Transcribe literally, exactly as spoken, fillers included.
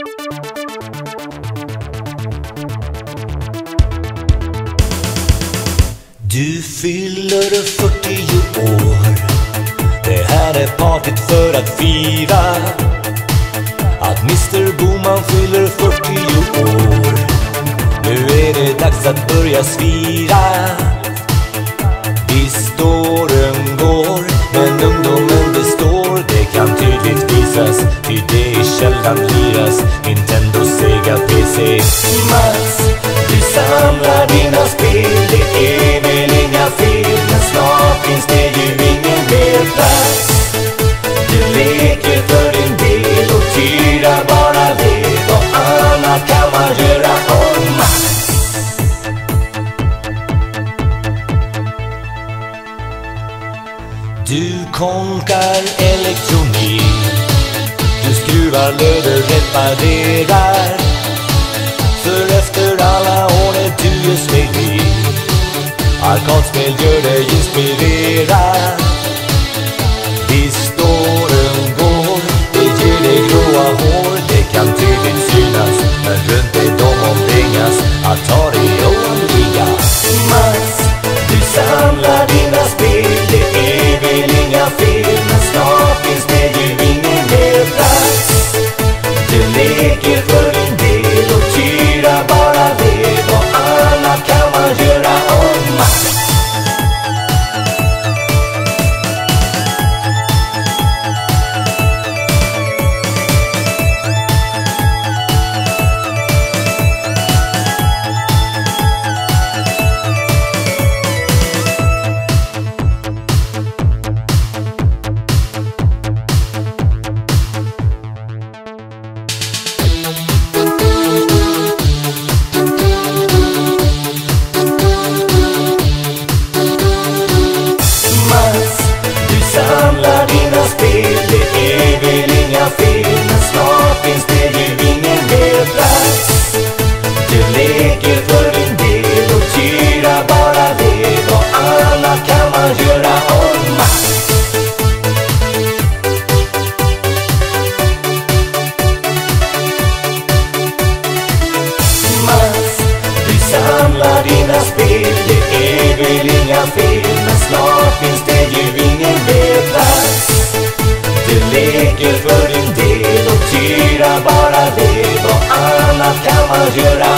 Du fyller fyrtio år. Det här är partyt för att fira att mister Boman fyller fyrtio år. Nu är det dags att börja svira. Visst åren går, men ungdomen består. Det kan tydligt visas, ty det i källan liras Nintendo, Sega, P C. Mats, du samlar dina spel. Det är väl inga fel, men snart finns det ju ingen mer plats. Du leker för din del och tyra bara lev, och annat kan man göra om Mats. Du konkar elektronik, du skruvar, löder, reparerar. För efter alla år är du just med. Arkadspel gör dig inspirerad. Visst åren går, det ger dig gråa hår. Det kan tydligt synas, men runt dig de omringas. Atari och Amiga. Mats, du samlar dina spel. Det är väl inga fel, men snart finns det ju ingen mer plats. Du leker för din del och tyra bara lev, och annat kan man göra om Mats. Bara lev, och annat kan man göra